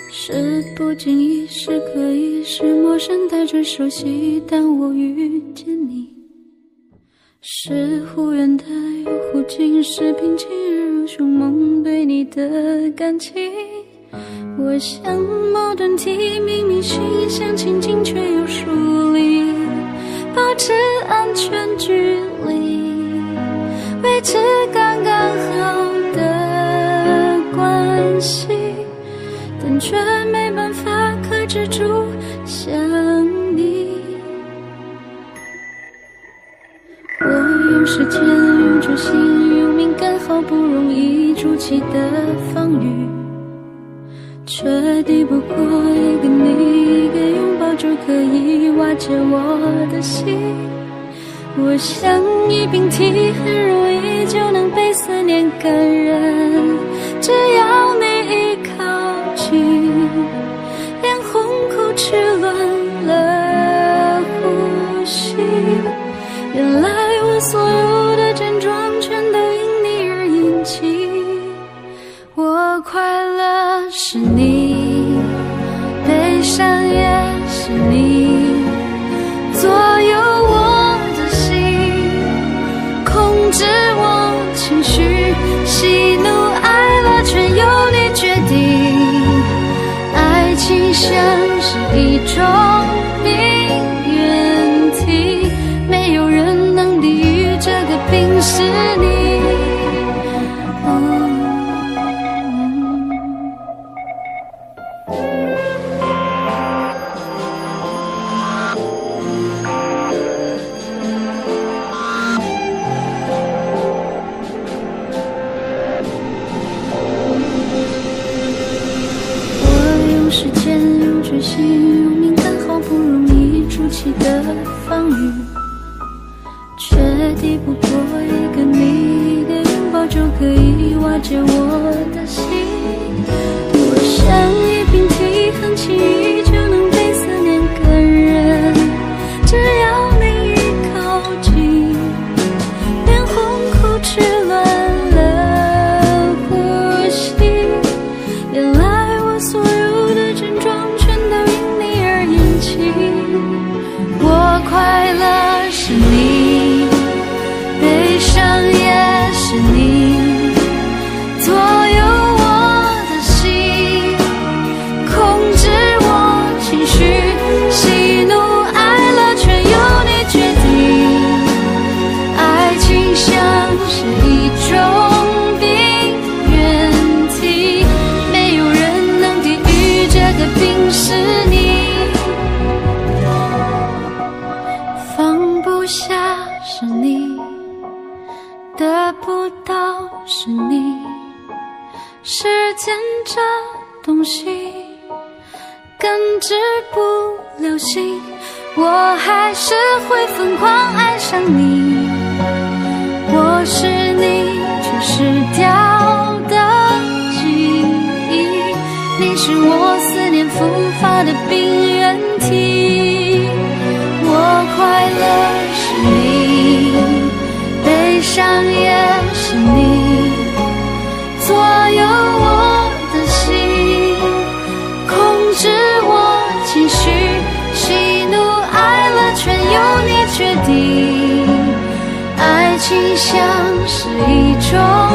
是不经意，是刻意，是陌生带着熟悉，但我遇见你。是忽远的又忽近，是平静如凶猛对你的感情。我像矛盾体，明明心想亲近，却又疏离，保持安全距离，维持刚刚好的关系，但却没办法克制住想你。我用时间，用决心，用敏感，好不容易筑起的防御，却抵不过一个你，一个拥抱就可以瓦解我的心。我像一冰体，很容易就能被思念感染，只要你一靠近，脸红口齿乱了呼吸。原来我所有的症状全都因你而引起。我快乐是你，悲伤也是你，左右我的心，控制我情绪，喜怒哀乐全由你决定。爱情像是一种病原体，没有人能抵御这个病，是你。时间用决心，用敏感，好不容易筑起的防御，却抵不过一个你，一个拥抱就可以瓦解我的心。我像一瓶体，很轻易就能被思念感染，只要你一靠近，脸红口齿乱了呼吸。原来我所有我快乐是你，悲伤也是你，左右我的心，控制我情绪，喜怒哀乐全由你决定。爱情像是一种病原体，没有人能抵御这个病，是你。放不下是你，得不到是你，时间这东西根治不了心，我还是会疯狂爱上你。我是你却失掉的记忆，你是我思念复发的病原体。我快乐是你，悲伤也是你，左右我的心，控制我情绪，喜怒哀乐全由你决定。爱情像是一种